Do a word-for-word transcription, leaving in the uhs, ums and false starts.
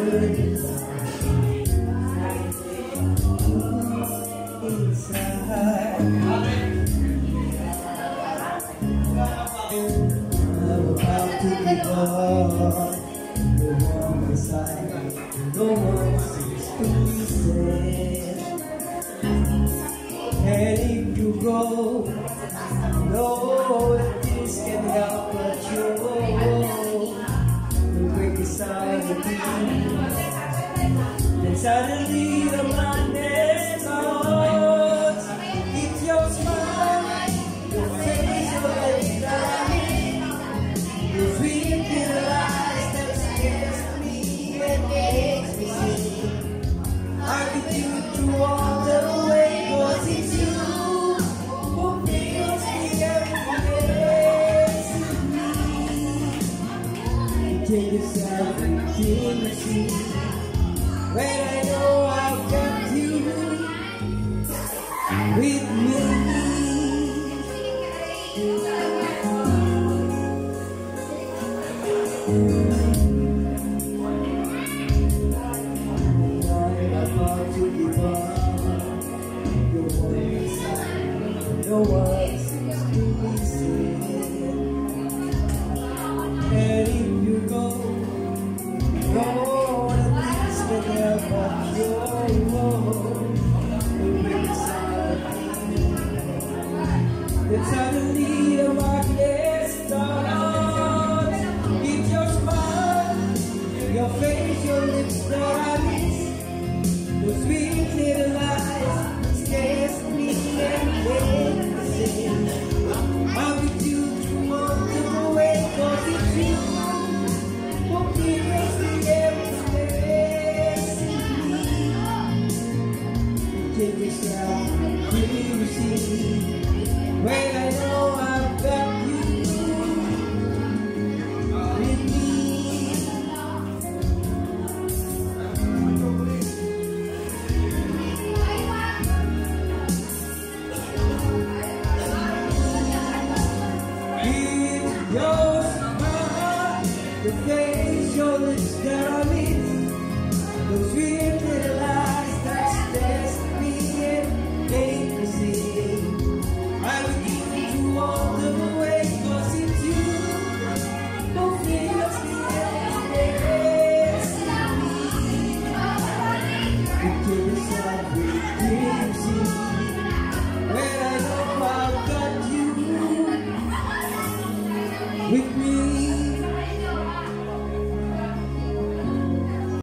No one seems to be said. And if you go, know that this can help but you the greatest sign of peace. Then suddenly the madness starts. It's your smile, your face, your lips that your sweet little eyes that scares me and makes me sing. I could you through all the way, 'cause it's you who fills me every day. Take yourself intimacy when I know I've got you with me. No one seems to be seen. And if you go, no one thinks can help but your love. The biggest side of me. Then suddenly the darkness starts. It's your smile, your face, your lips that I miss. Your sweet little eyes scares me and makes me sing. I'm with you